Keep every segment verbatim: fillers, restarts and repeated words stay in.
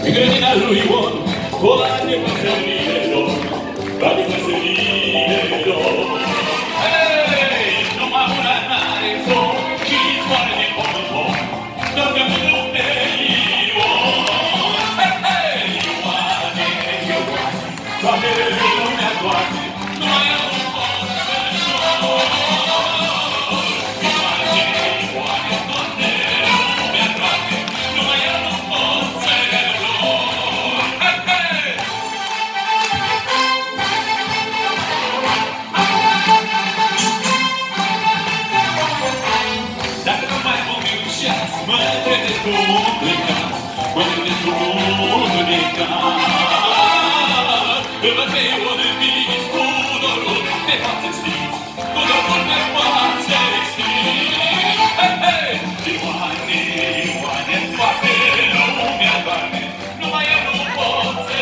Gredina lui bun, toate păsările lor, toate păsările lor. Hei, numai una n-are foc și zboară de pom în pom, doar că mânul pe Ion. Hei, Ioane, Ioane, toate lumea toate, numai eu nu pot să jur. Ioane, Ioane, toate lumea toate, numai eu nu pot să jur. Dacă nu mai vom iușeați, mă trezesc cu mundul în cap, mă trezesc cu mundul în cap. Îl văd pe Ion învins cu dorul de față stins, cu dorul de față stins. Hei, hei! Ioane, Ioane, toate lumea doarme, numai eu nu pot să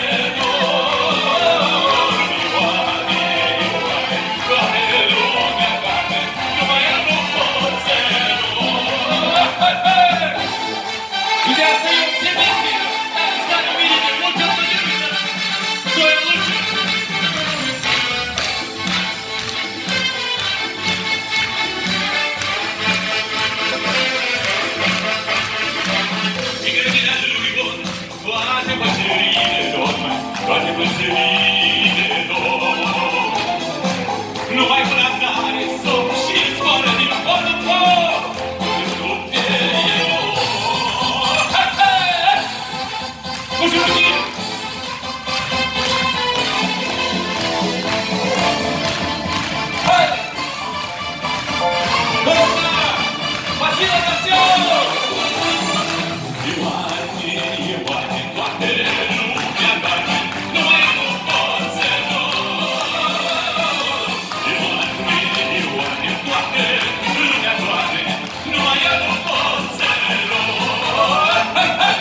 dorm. Ioane, Ioane, toate lumea doarme, numai eu nu pot să dorm. Hei, hei! Ideea asta e obsesie, dar îți dă lumii de multă păduriță. Doi luci! E grădina lui bun, toate păsările lor, toate păsările lor. Numai până n-are somn și zboară din pom în pom, nu pe Ion. Hei, hei! Cu juruție! Hei! Doamna! Vasile Tățeanu! Ioane, Ioane, toate lumea doarme, numai eu nu pot să dorm. Ioane, Ioane, toate lumea doarme, numai eu nu pot să dorm. Hei, hei!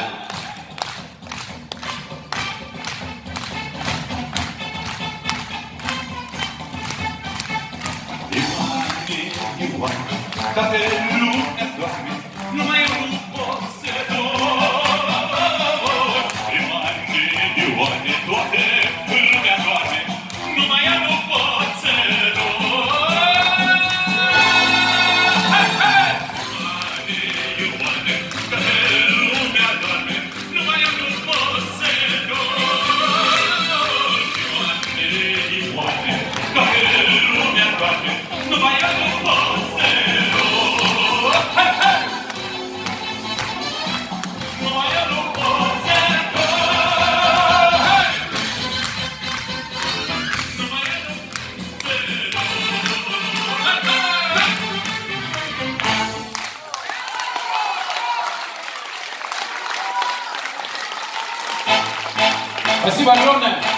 Ioane, Ioane, toate lumea doarme, numai eu nu pot să dorm. Ioane, Ioane, toate lumea doarme, numai eu nu pot să dorm. Hei, hei! Ioane, Ioane, toate lumea doarme, numai eu nu pot să dorm. Ioane, Ioane, toate lumea doarme, numai eu nu pot să dorm. Hei, hei! Numai eu nu pot să dorm. Hei! Numai eu nu pot să dorm. Hei, hei! Спасибо огромное!